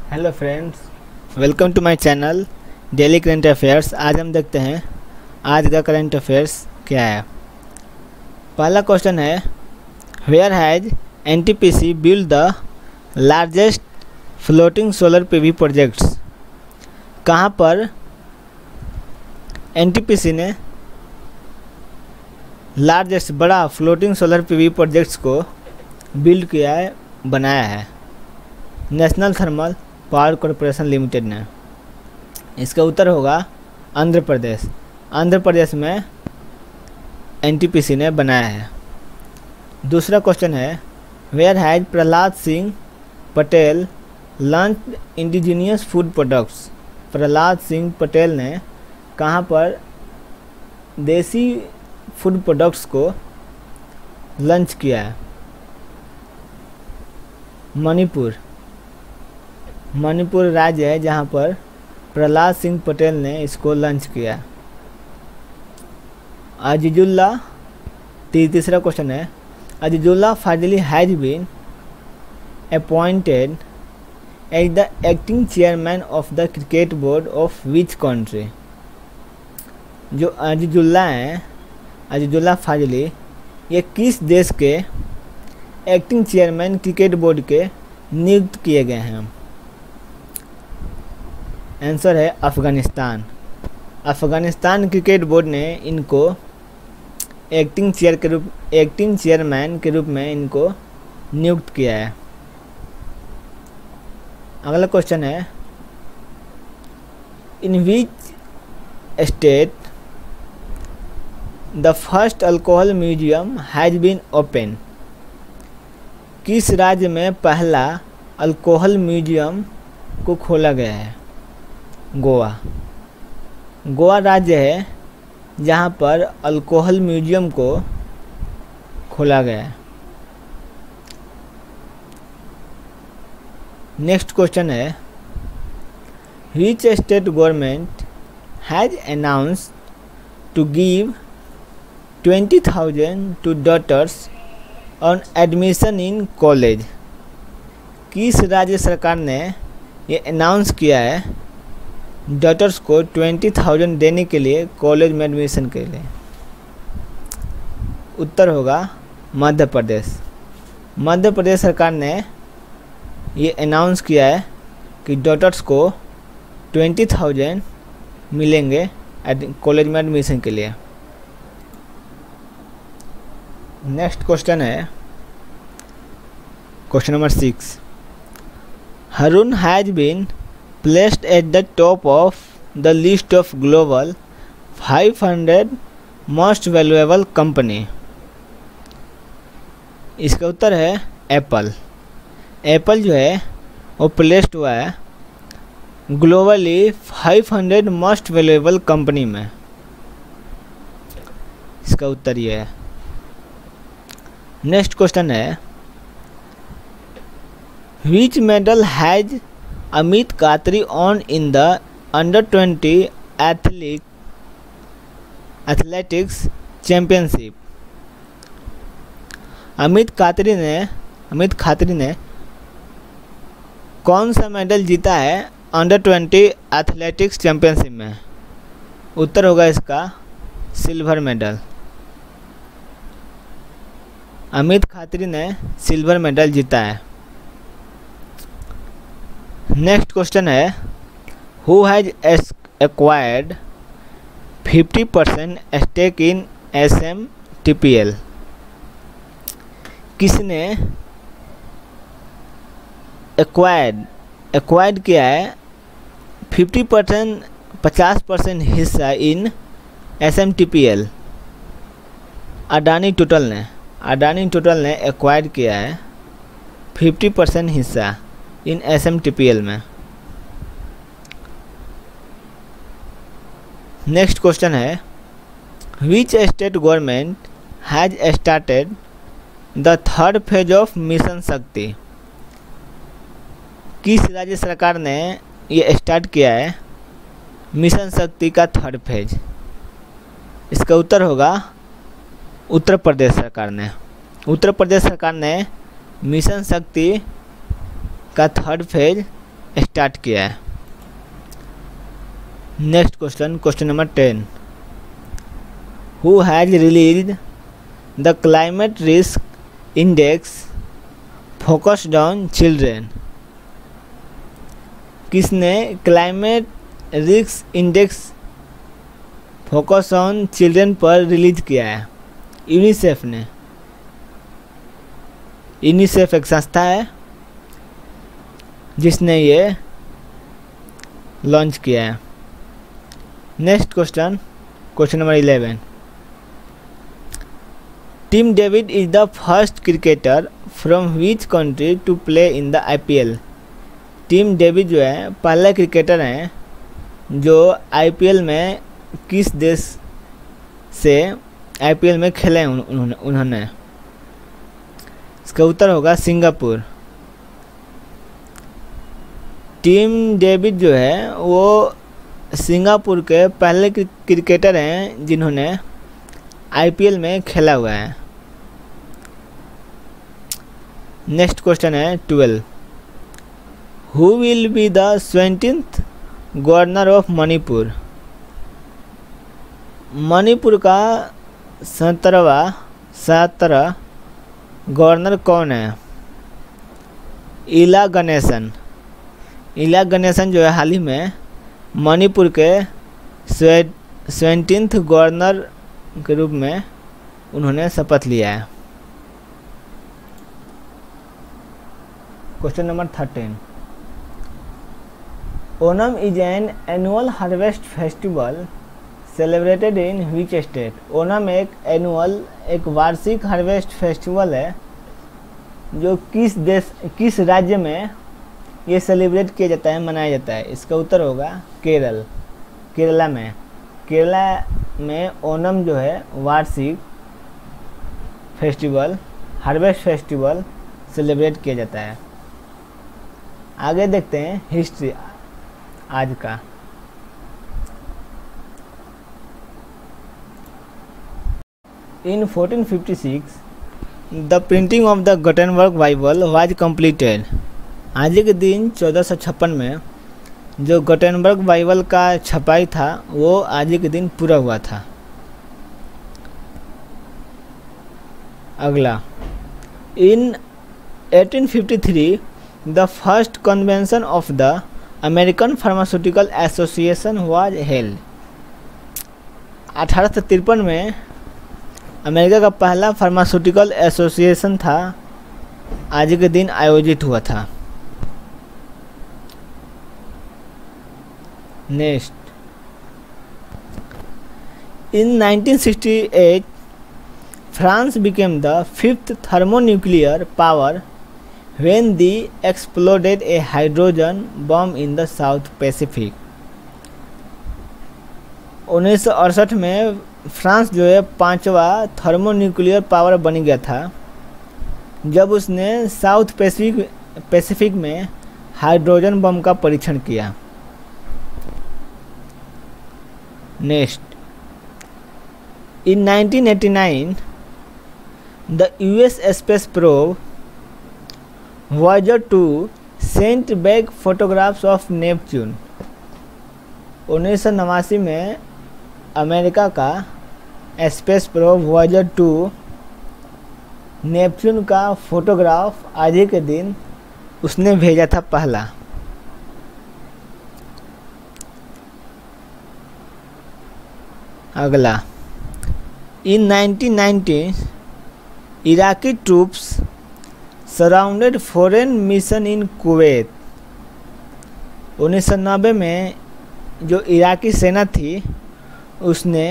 Hello friends, welcome to my channel daily current affairs. आज हम देखते हैं आज का करंट अफेयर्स क्या है। पहला क्वेश्चन है, where has NTPC build the largest floating solar PV projects. कहाँ पर एनटीपीसी ने लार्जेस्ट बड़ा फ्लोटिंग सोलर पीवी प्रोजेक्ट्स को बिल्ड किया है, बनाया है। National thermal power corporation limited ने। इसका उत्तर होगा आंध्र प्रदेश। आंध्र प्रदेश में एनटीपीसी ने बनाया है। दूसरा क्वेश्चन है, where has Prahlad Singh Patel launch indigenous food products. Prahlad Singh Patel ने कहाँ पर देसी फूड प्रोडक्ट्स को लॉन्च किया है? मणिपुर राज्य है जहाँ पर प्रहलाद सिंह पटेल ने इसको लॉन्च किया। अजीजुल्ला, तीसरा क्वेश्चन है, Azizullah Fazli has been appointed as the acting chairman of the cricket board of which country. जो अजीजुल्ला हैं, अजीजुल्ला फाजली, ये किस देश के एक्टिंग चेयरमैन क्रिकेट बोर्ड के नियुक्त किए गए हैं? आंसर है अफ़गानिस्तान। अफ़गानिस्तान क्रिकेट बोर्ड ने इनको एक्टिंग चेयरमैन के रूप में इनको नियुक्त किया है। अगला क्वेश्चन है, in which state the first alcohol museum has been open. किस राज्य में पहला अल्कोहल म्यूजियम को खोला गया है? गोवा राज्य है जहाँ पर अल्कोहल म्यूजियम को खोला गया है। नेक्स्ट क्वेश्चन है, which state government has announced to give 20,000 to daughters on admission in college. किस राज्य सरकार ने ये अनाउंस किया है डॉटर्स को 20,000 देने के लिए कॉलेज में एडमिशन के लिए? उत्तर होगा मध्य प्रदेश। मध्य प्रदेश सरकार ने ये अनाउंस किया है कि डॉटर्स को 20,000 मिलेंगे कॉलेज में एडमिशन के लिए। नेक्स्ट क्वेश्चन है, question number 6, Harun has been placed at the top of the list of global 500 most valuable company। इसका उत्तर है एप्पल। एप्पल जो है वो प्लेस्ड हुआ है ग्लोबली 500 मोस्ट वैल्यूएबल कंपनी में। इसका उत्तर ये है। नेक्स्ट क्वेश्चन है, Which medal has Amit Khatri won in the under 20 athletics championship. Amit Khatri ने कौन सा मेडल जीता है अंडर 20 एथलेटिक्स चैंपियनशिप में? उत्तर होगा इसका सिल्वर मेडल। अमित खात्री ने सिल्वर मेडल जीता है। नेक्स्ट क्वेश्चन है, who has acquired 50% stake in SMTPL। किसने एक्वायर्ड किया है 50% हिस्सा इन SMTPL? अडानी टोटल ने एक्वायर किया है 50% हिस्सा इन SMTPL में। नेक्स्ट क्वेश्चन है, which state government has started the third phase of mission Shakti. किस राज्य सरकार ने ये स्टार्ट किया है मिशन शक्ति का थर्ड फेज? इसका उत्तर होगा उत्तर प्रदेश सरकार ने। उत्तर प्रदेश सरकार ने मिशन शक्ति का थर्ड फेज स्टार्ट किया है। Next question, question number 10, who has released the climate risk index focused on children? किसने climate risk index focus on children पर रिलीज किया है? यूनिसेफ ने। यूनिसेफ एक संस्था है जिसने ये लॉन्च किया है। Next question, question number 11, Tim David is the first cricketer from which country to play in the IPL? Tim David जो है पहला क्रिकेटर हैं जो IPL में किस देश से IPL में खेले हैं उन्होंने? इसका उत्तर होगा सिंगापुर। टिम डेविड जो है वो सिंगापुर के पहले क्रिकेटर हैं जिन्होंने IPL में खेला हुआ है। नेक्स्ट क्वेश्चन है 12, who will be the 20th governor of Manipur? Manipur का 17वां गवर्नर कौन है? इला गणेशन। इला गणेशन जो है हाल ही में मणिपुर के 20th गवर्नर के रूप में उन्होंने शपथ लिया है। Question number 13, Onam is an annual harvest festival celebrated in which state? Onam एक वार्षिक हार्वेस्ट फेस्टिवल है जो किस राज्य में ये सेलिब्रेट किया जाता है, मनाया जाता है? इसका उत्तर होगा केरला में। केरला में ओनम जो है वार्षिक फेस्टिवल, हार्वेस्ट फेस्टिवल सेलिब्रेट किया जाता है। आगे देखते हैं हिस्ट्री आज का। In 1456, the printing of the Gutenberg Bible was completed. आज के दिन 1456 में जो गुटेनबर्ग बाइबल का छपाई था वो आज के दिन पूरा हुआ था। अगला, in 1853, the first convention of the American Pharmaceutical Association was held. 1853 में अमेरिका का पहला फार्मास्यूटिकल एसोसिएशन था आज के दिन आयोजित हुआ था। Next, in 1968 France became the 5th thermonuclear power when they exploded a hydrogen bomb in the South Pacific. 1968 में फ्रांस जो है 5वां थर्मोन्यूक्लियर पावर बन गया था जब उसने साउथ पैसिफिक में हाइड्रोजन बम का परीक्षण किया। Next, in 1989 the US space probe Voyager 2 sent back photographs of Neptune. 1989 में अमेरिका का स्पेस प्रोब Voyager 2 नेपच्यून का फोटोग्राफ आज ही के दिन उसने भेजा था पहला। अगला, in 1990 Iraqi troops surrounded foreign mission in Kuwait. 1990 में जो इराकी सेना थी उसने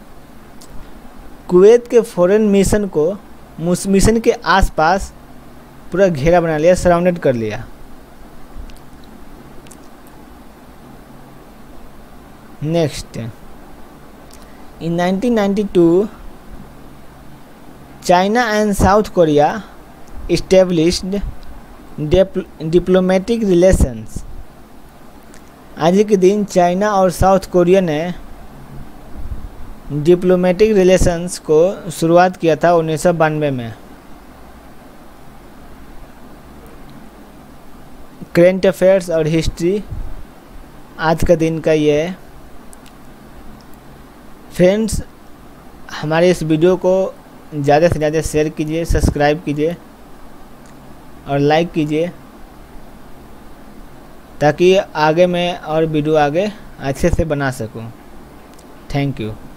कुवैत के फॉरेन मिशन के आसपास पूरा घेरा बना लिया, सराउंडेड कर लिया। Next, in 1992 China and South Korea established diplomatic relations. आज के दिन चाइना और साउथ कोरिया ने डिप्लोमेटिक रिलेशंस को शुरुआत किया था 1992 में। करेंट अफेयर्स और हिस्ट्री आज का दिन का ये है। फ्रेंड्स, हमारे इस वीडियो को ज़्यादा से ज़्यादा शेयर कीजिए, सब्सक्राइब कीजिए और लाइक कीजिए, ताकि आगे मैं और वीडियो आगे अच्छे से बना सकूं। Thank you.